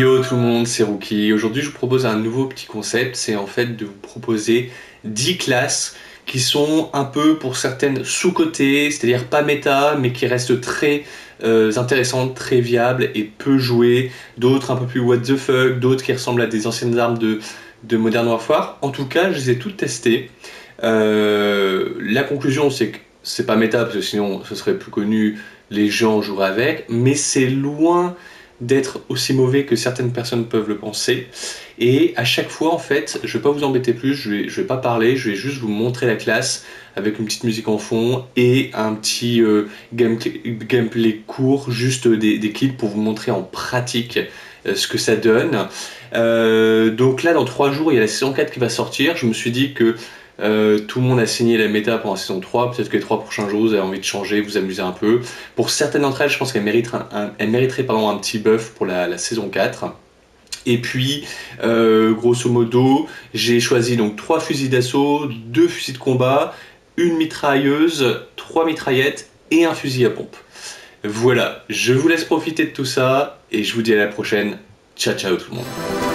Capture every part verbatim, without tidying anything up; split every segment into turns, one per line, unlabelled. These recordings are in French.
Yo tout le monde, c'est Rookie. Aujourd'hui je vous propose un nouveau petit concept, c'est en fait de vous proposer dix classes qui sont un peu pour certaines sous-cotées, c'est-à-dire pas méta, mais qui restent très euh, intéressantes, très viables et peu jouées, d'autres un peu plus what the fuck, d'autres qui ressemblent à des anciennes armes de, de Modern Warfare. En tout cas, je les ai toutes testées. Euh, la conclusion c'est que c'est pas méta, parce que sinon ce serait plus connu, les gens joueraient avec, mais c'est loin d'être aussi mauvais que certaines personnes peuvent le penser. Et à chaque fois, en fait, je vais pas vous embêter plus, je vais, je vais pas parler, je vais juste vous montrer la classe avec une petite musique en fond et un petit euh, gameplay, gameplay court, juste des, des clips pour vous montrer en pratique euh, ce que ça donne. Euh, donc là, dans trois jours, il y a la saison quatre qui va sortir. Je me suis dit que Euh, tout le monde a signé la méta pour la saison trois, peut-être que les trois prochains jours vous avez envie de changer, vous amuser un peu. Pour certaines d'entre elles, je pense qu'elles mériteraient un, un, elles mériteraient, pardon, un petit buff pour la, la saison quatre. Et puis, euh, grosso modo, j'ai choisi donc trois fusils d'assaut, deux fusils de combat, une mitrailleuse, trois mitraillettes et un fusil à pompe. Voilà, je vous laisse profiter de tout ça et je vous dis à la prochaine. Ciao ciao tout le monde.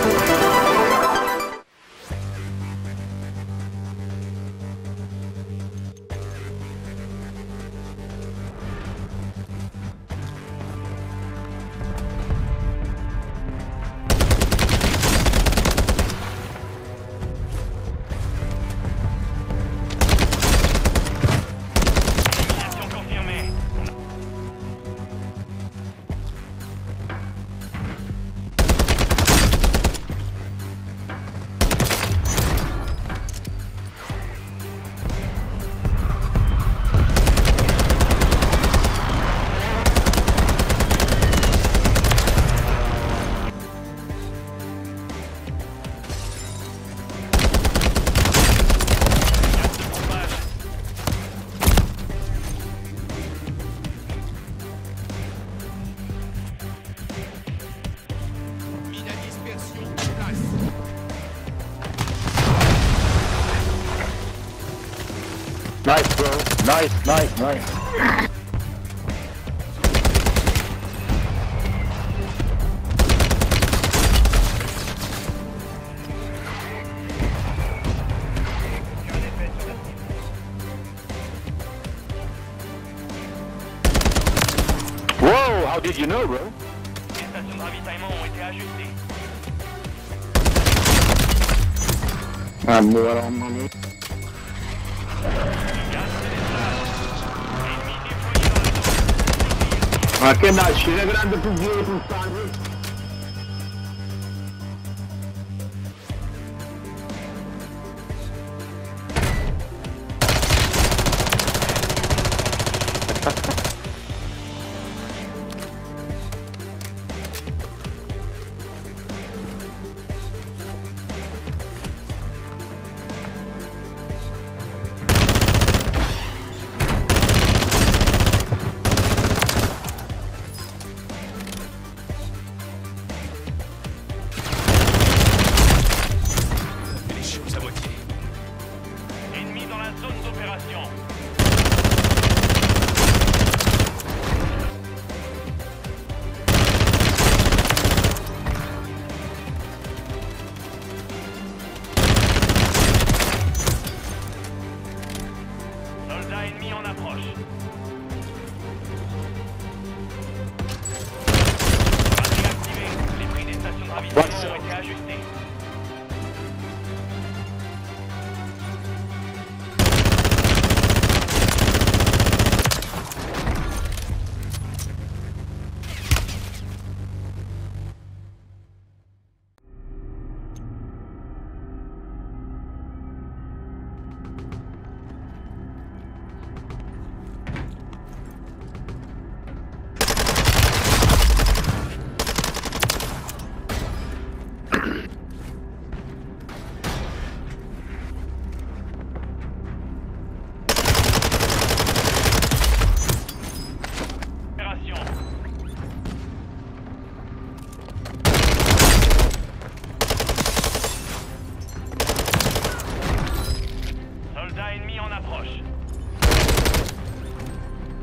Nice, bro. Nice, nice, nice. Whoa, how did you know, bro?
Les stations de ravitaillement ont été ajustées.
Ah, bon, alors, maman. Ma che nasce, una grande pugile puttana.
Soldats ennemis en approche. Radar activé. Les prix des stations de ravitaillement ont été ajustés.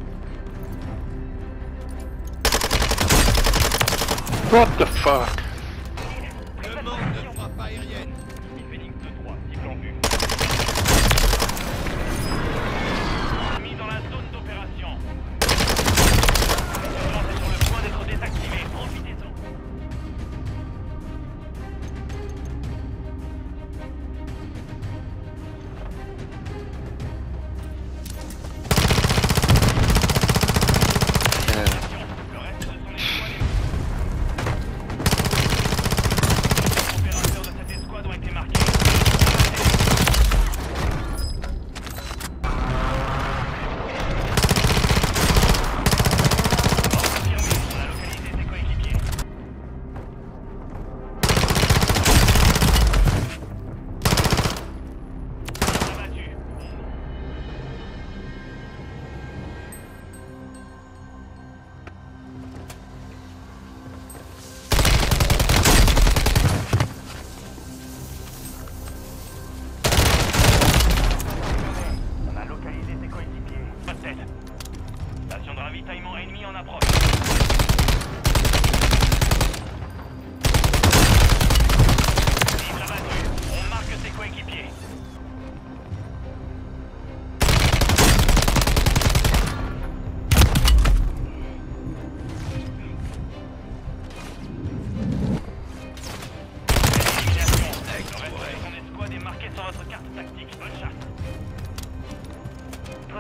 What the fuck?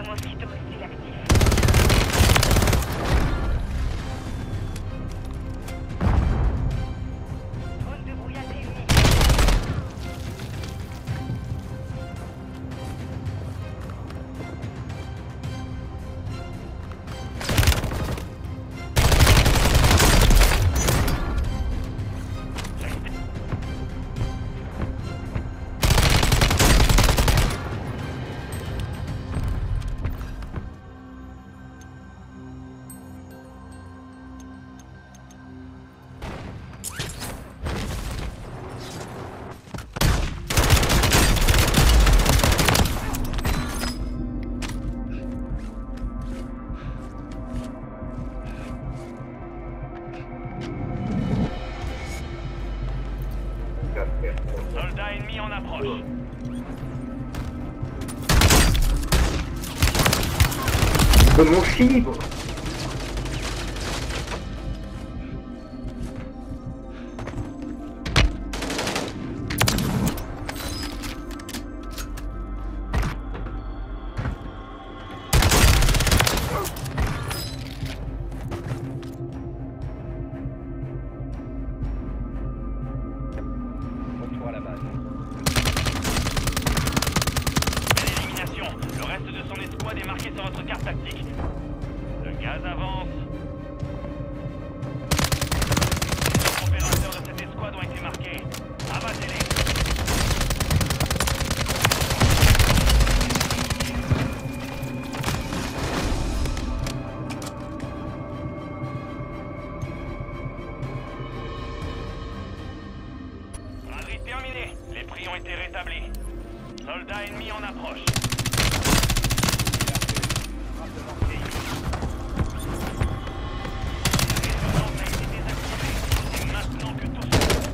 Mosquito hostile actif. Zone de brouillage ennemie.
Soldat ennemi en approche.
De mon fibre.
Retour à la base. Belle élimination. Le reste de son escouade est marqué sur votre carte tactique. Le gaz avance. Les opérateurs de cette escouade ont été marqués. Abattez-les. Braderie terminée. Les prix ont été rétablis. Soldats ennemis en approche. La résonance a été désactivée. C'est maintenant que tout se passe.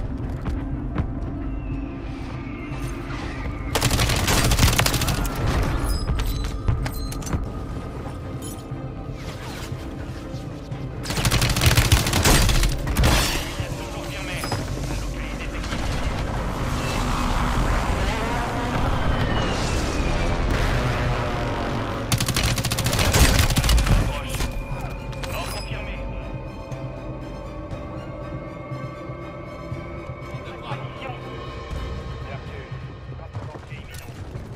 Élimination confirmée. La localité est équipée. Mort confirmé.
Position.
Perdu. Danger imminent.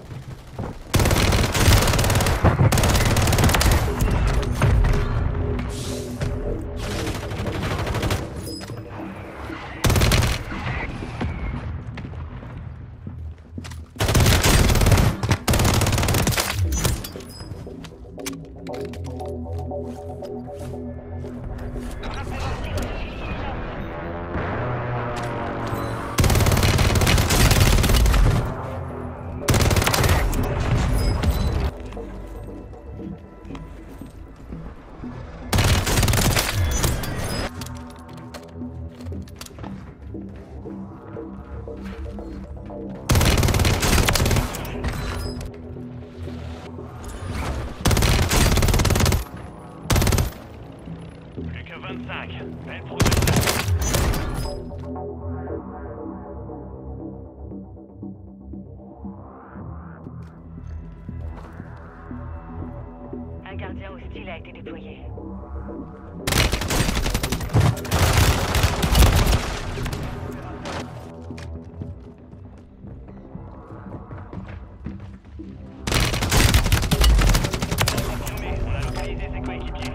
Plus que vingt-cinq. Belle progression.
Un gardien hostile a été déployé.
Confirmé. On a localisé ses coéquipiers.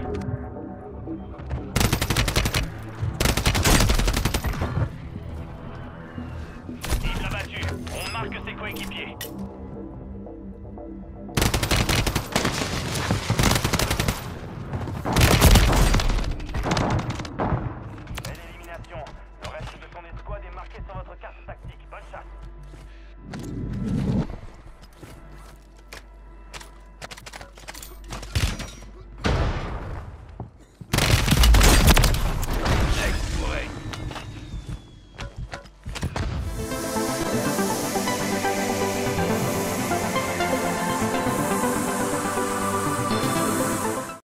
Cible abattue. On marque ses coéquipiers.